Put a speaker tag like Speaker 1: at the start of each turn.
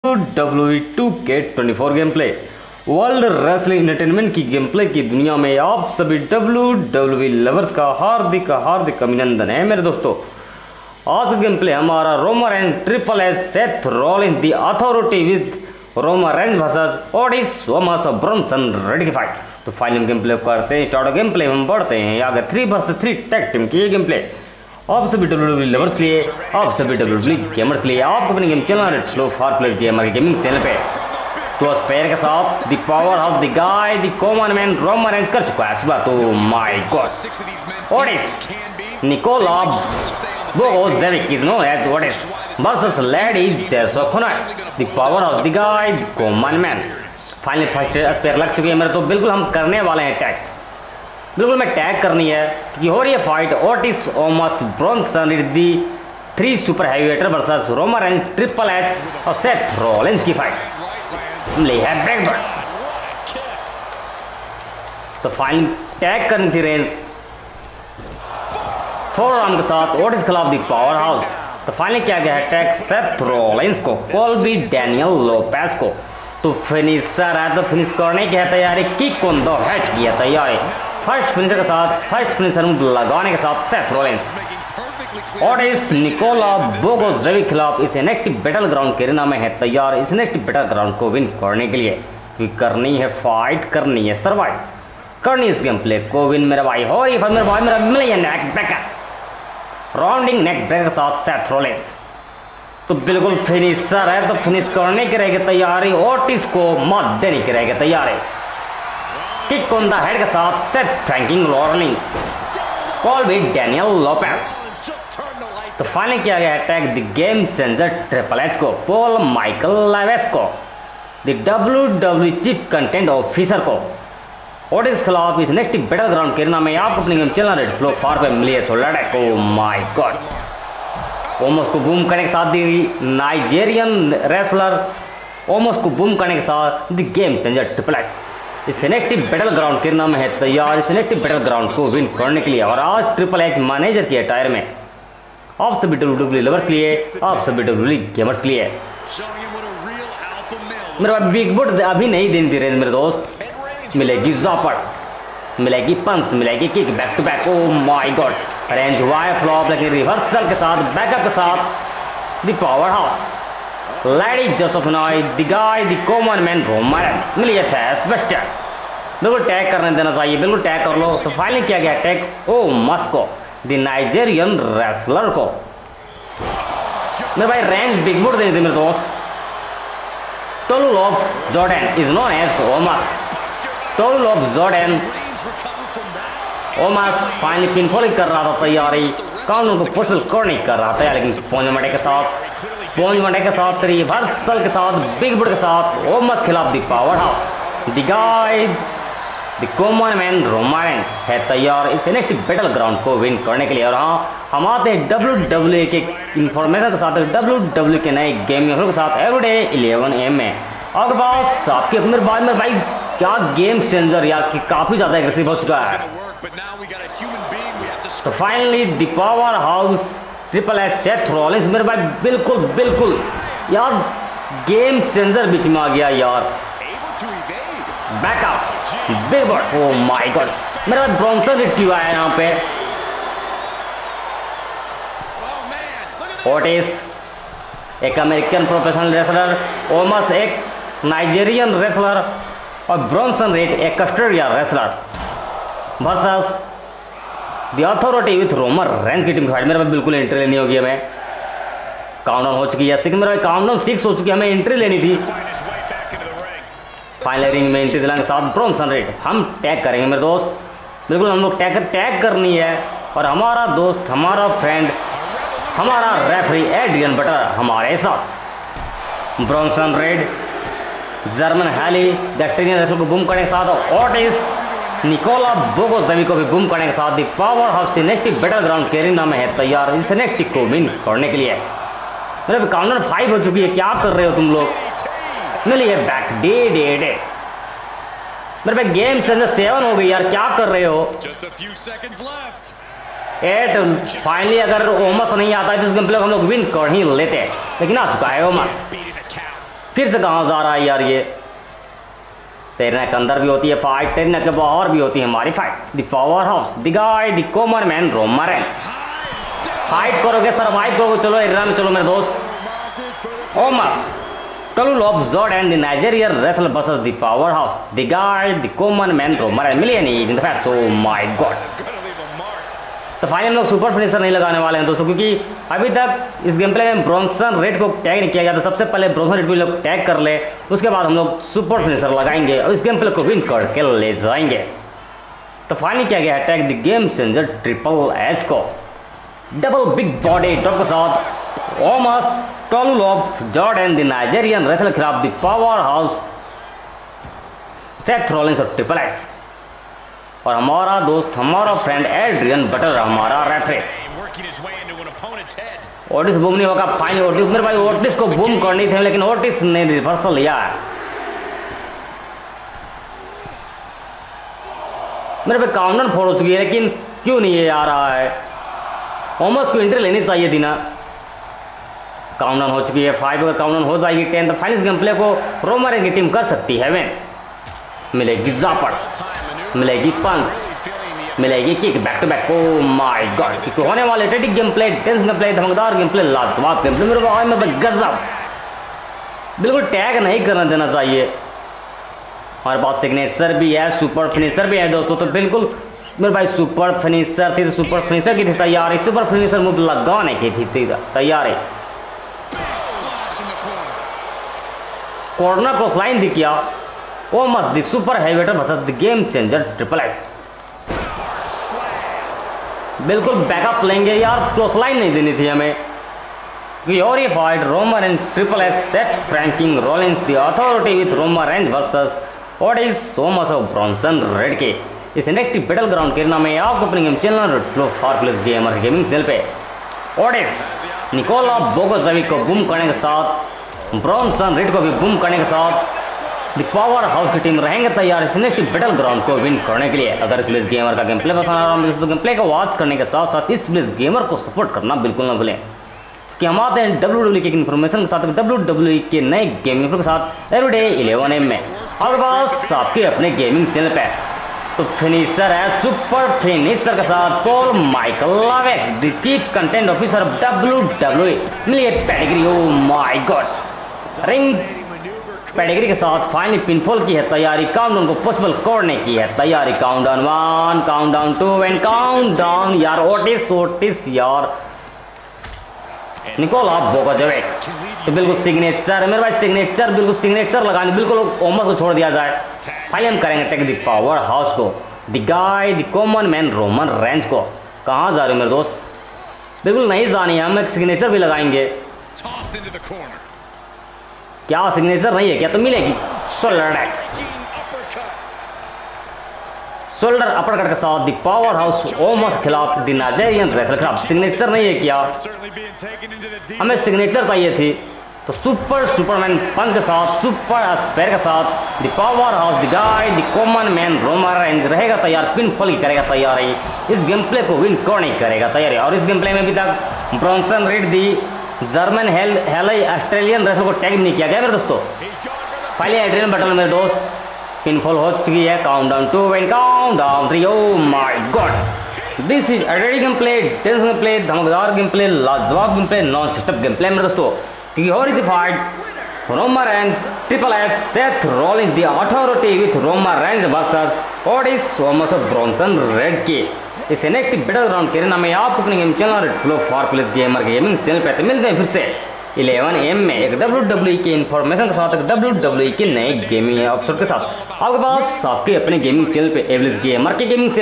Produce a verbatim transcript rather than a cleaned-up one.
Speaker 1: W E two K twenty four game play world wrestling entertainment की game play की दुनिया में आप सभी डब्ल्यू डब्ल्यू ई लवर्स का हार्दिक हार्दिक अभिनंदन है मेरे दोस्तों। आज का गेम प्ले हमारा Roman Reigns triple H Seth Rollins the authority with Roman Reigns versus Otis Omos Bronson Reed की फाइट। तो फाइनल गेम प्ले करते हैं स्टार्ट। गेम प्ले हम बढ़ते हैं आगे। Three versus three tag team की गेम प्ले आप सभी डब्ल्यूडब्ल्यू लवर्स के लिए, आप सभी डब्ल्यूडब्ल्यू गेमर्स के लिए, आप अपनी गेम चलना red slow far player gamer gaming channel पे। तो उस पैर के साथ the power of the guy the common man Roman Reigns कर चुका है सुबह। तो my god Otis Nikola Bogojevic is known as Otis versus Leati जैसो खोना the power of the guy the common man. Final first spear लग चुकी है मेरे। तो बिल्कुल हम करने वाले हैं टैग, बिल्कुल मैं टैग करनी है कि हो रही है fight Otis Omos Bronson the three super heavyweighter versus Roman Reigns triple H और सेथ रॉलिंस की फाइट ले है ब्रेकबर्ड। तो फाइनल टैग करनी थी रेंज फोर आर्म के साथ ओटिस खिलाफ दी पावर हाउस। तो फाइनल क्या गया है टैग सेथ रॉलिंस को कोल्बी डैनियल लोपेस को। तो फिनिशर है तो फिनिश करने की है तैयारी, किक ऑन द हेड की है तैयारी। फर्स्ट फिनिशर के साथ फर्स्ट फिनिशर लगाने के साथ Seth Rollins Otis Nikola Bogojevic खिलाफ इस नेक्स्ट बैटल ग्राउंड के नाम में है तैयार। इस नेक्स्ट बैटल ग्राउंड को विन करने के लिए क्योंकि करनी है फाइट, करनी है सर्वाइव, करनी इस गेम प्ले को विन मेरा भाई। हो रही मेरा भाई मेरा मिल गया neck breaker, rounding neck breaker के साथ सेथ रॉलिंस। तो बिल्कुल फिनिशर है तो फिनिश करने की रहेगी तैयारी, ओटिस को मत देने की रहेगी तैयारी। किक ऑन द हेड के साथ Seth freaking Rollins Colby Daniel Lopez. तो फाइनल किया गया attack the game changer triple H को पॉल माइकल लेवेस को the W W chief content officer को ओडिस खिलाफ इस नेक्स्ट बैटल ग्राउंड के नाम में आप अपनी गेम चलना रेड फ्लो फार पे मिली है। सो लड़े को माय गॉड ओमस को बूम करने के साथ दी नाइजेरियन रेसलर ओमस को बूम करने के साथ the game changer triple H इस नेक्स्ट बैटल ग्राउंड के नाम है तैयार। इस नेक्स्ट बैटल ग्राउंड को विन करने के लिए और आज ट्रिपल एच मैनेजर की टायर में आप सभी डब्ल्यूडब्ल्यू लवर्स के लिए, आप सभी डब्ल्यूडब्ल्यू गेमर्स के लिए मेरे पास बिग बुट अभी नहीं देनी थी रेंज मेरे दोस्त। मिलेगी जॉपर, मिलेगी पंच, मिलेगी kick back to back. Oh my god Reigns हुआ है फ्लॉप, लेकिन रिवर्सल के साथ बैकअप के साथ the power house Leati Joseph Anoai the guy the common man Roman मिली है फेस बेस्ट। बिल्कुल टैग करने देना चाहिए, बिल्कुल टैग कर लो। तो फाइनली किया गया टैग ओ मस को द नाइजेरियन रेसलर को। मेरे भाई रेंज बिग बुट देनी थी मेरे दोस्त। Tolu of Jordan is known as Omos. Tolu of Jordan Omos finally pinfalling कर रहा था तैयारी, कानून को पुशल कर नहीं कर रहा था, लेकिन पोंजमटे के साथ पोंजमटे के साथ रिवर्सल के साथ बिग बुट के साथ ओमस खिलाफ the power house the guy the common man Roman है तैयार इस नेक्स्ट बैटल ग्राउंड को विन करने के लिए। और हाँ हम आते हैं डब्ल्यू डब्ल्यू के इंफॉर्मेशन के साथ, डब्ल्यू डब्ल्यू के नए गेम के साथ एवरीडे इलेवन एम में आपके पास आपके मेरे बाद में भाई क्या गेम चेंजर यार कि काफी ज्यादा एग्रेसिव हो चुका है। तो finally the power house triple H Seth Rollins मेरे भाई बिल्कुल बिल्कुल यार गेम चेंजर बीच में आ गया यार। Backup big boot oh my god मेरे भाई ब्रॉन्सन रिट्रीव आया यहाँ पे। ओटिस एक अमेरिकन प्रोफेशनल रेसलर, ओमस एक नाइजेरियन रेसलर और ब्रॉन्सन रेड एक Australian wrestler versus the authority with Roman Reigns की टीम की फाइट। मेरे पास बिल्कुल एंट्री लेनी होगी हमें। काउंटडाउन हो चुकी है सिक्स, मेरा काउंटडाउन सिक्स हो चुकी है, हमें एंट्री लेनी थी। फाइनल रिंग में एंट्री दिलाने के साथ ब्रॉन्सन रेड हम टैग करेंगे मेरे दोस्त। बिल्कुल हम लोग टैग टैग करनी है और हमारा दोस्त, हमारा फ्रेंड, हमारा रेफरी एड्रियन बटर हमारे साथ। Bronson Reed Jermaine Haley the Australian wrestler को बूम करने के साथ ओटिस निकोला बोगोजेविक को भी बूम करने के साथ the power house next battle ground के एरिना में है तैयार इस नेक्स्ट को विन करने के लिए। मेरे काउंटर फाइव हो चुकी है, क्या कर रहे हो तुम लोग। मिलिए बैक डे डे डे मेरे पे गेम चेंजर सेवन हो गई यार, क्या कर रहे हो। एट फाइनली अगर ओमस नहीं आता है तो इस गेम प्ले हम लोग विन कर ही लेते हैं, लेकिन आ चुका है ओमस। फिर से कहाँ जा रहा है यार ये। तेरने के अंदर भी होती है फाइट, तेरने के बाहर भी होती है हमारी fight. The power house, the guy, the common man Roman Reigns. Fight करोगे, सर्वाइव करोगे, चलो एरिया में चलो मेरे दोस्त। Omos Tolu of Jord and the Nigerian wrestler versus the power house, the guy, the common man Roman Reigns. Million in the fact, oh my god. तो final हम लोग सुपर फिनिशर नहीं लगाने वाले हैं दोस्तों, क्योंकि अभी तक इस गेम प्ले में ब्रॉन्सन रेड को टैग नहीं किया गया। तो सबसे पहले ब्रॉन्सन रेड को लोग टैग कर ले, उसके बाद हम लोग सुपर फिनिशर लगाएंगे और इस गेम प्ले को विन करके ले जाएंगे। तो फाइनल किया गया है tag the game changer triple H को डबल बिग बॉडी ड्रॉप के साथ Omos Tolu of Jord and the Nigerian wrestler खिलाफ the power house Seth Rollins और ट्रिपल एच। और हमारा दोस्त, हमारा फ्रेंड एड्रियन बटर हमारा रेफरी। ओटिस बूम नहीं होगा फाइनल। ओटिस मेरे भाई ओटिस को बूम करनी थी, लेकिन ओटिस ने रिवर्सल लिया है। मेरे पे काउंटर फोड़ हो चुकी है, लेकिन क्यों नहीं ये आ रहा है। ओमस को एंट्री लेनी चाहिए थी ना। काउंटडाउन हो चुकी है फाइव, अगर काउंटडाउन हो जाएगी टेन तो फाइनल गेम प्ले को रोमन रेंज की टीम कर सकती है वेन। मिलेगी जापड़, मिलेगी पंच, मिलेगी kick back to back. Oh my god, किस होने वाले टेटिक game play, tense game play, धमकदार गेम प्ले, लाजवाब गेम प्ले मेरे भाई में गजब। बिल्कुल टैग नहीं करना देना चाहिए। हमारे पास सिग्नेचर भी है, सुपर फिनिशर भी है दोस्तों। तो बिल्कुल मेरे भाई सुपर फिनिशर थी, तो सुपर फिनिशर की थी तैयारी, सुपर फिनिशर मूव लगाने की थी तैयारी। कॉर्नर क्रॉस लाइन दी किया Omos the super heavyweighter versus the game changer triple H. बिल्कुल बैकअप लेंगे यार, क्रॉस लाइन नहीं देनी थी हमें। और ये fight Roman and triple H Seth freaking Rollins the authority with Roman Reigns versus Otis Omos of Bronson Reed के इस नेक्स्ट बैटल ग्राउंड के नाम में आपको अपने game channel flow for place gamer gaming सेल पे ओटिस निकोला बोगोजेविक को बूम करने के साथ, ब्रॉन्सन रेड को भी बूम करने के साथ द पावर हाउस की टीम रहेंगे तैयार इस नेक्स्ट बैटल ग्राउंड को विन करने के लिए। अगर इस प्लेस गेमर का गेम प्ले पसंद आ रहा है तो गेम प्ले को वॉच करने के साथ साथ इस प्लेस गेमर को सपोर्ट करना बिल्कुल ना भूलें, कि हम आते हैं डब्ल्यू डब्ल्यू की इन्फॉर्मेशन के साथ, डब्ल्यू डब्ल्यू के नए गेमिंग के साथ एवरीडे इलेवन एम में आपके पास आपके अपने गेमिंग चैनल पे। तो फिनिशर है सुपर फिनिशर के साथ पॉल माइकल लावेक्स, the chief content officer W W E. मिलिए pedigree, oh my god. Ring pedigree के साथ फाइनल पिनफॉल की है तैयारी, काउंटडाउन को पॉसिबल करने की है तैयारी। Countdown one, countdown two and countdown यार। ओटिस ओटिस यार निकोला बोगोजेविक, तो बिल्कुल सिग्नेचर मेरे भाई, सिग्नेचर बिल्कुल सिग्नेचर लगाने, बिल्कुल ओमस को छोड़ दिया जाए। फाइनल हम करेंगे टेक द पावर हाउस को, the guy, the common man Roman Reigns को। कहाँ जा रहे हो मेरे दोस्त, बिल्कुल नहीं जानी है, हम एक सिग्नेचर भी लगाएंगे। क्या सिग्नेचर नहीं है क्या, तो मिलेगी शोल्डर शोल्डर अपरकट के साथ द पावर हाउस ओमस खिलाफ द नाइजेरियन रेसलर खिलाफ। सिग्नेचर नहीं है क्या, हमें सिग्नेचर चाहिए थी। तो सुपर सुपरमैन पंच के साथ, सुपर स्पेयर के साथ the power house, the guy, the common man Roman Reigns रहेगा तैयार, पिनफॉल की करेगा तैयारी, इस गेम प्ले को विन करने करेगा तैयारी। और इस गेम प्ले में अभी तक Bronson Reed the Jermaine Haley Haley Australian wrestler को टैग नहीं किया गया मेरे दोस्तों। पहले एड्रियन बटल मेरे दोस्त पिनफॉल हो चुकी है। Countdown two and countdown three, oh my God. This is edit game play, tense game play, धमकदार गेम प्ले, लाजवाब game play, non stop game play मेरे दोस्तों। क्योंकि हो रही थी fight Roman Reigns triple H Seth Rollins the authority with Roman Reigns versus Otis Omos of Bronson Reed की इस नेक्स्ट बैटल ग्राउंड के नाम में आप अपने game channel flow for place gamer gaming channel पे मिलते हैं फिर से इलेवन एम में एक डब्ल्यू डब्ल्यू ई के इन्फॉर्मेशन के साथ, एक डब्ल्यू डब्ल्यू ई के नए गेमिंग अवसर के साथ आपके पास आपके अपने गेमिंग चैनल पे एवरेज गेमर के गेमिंग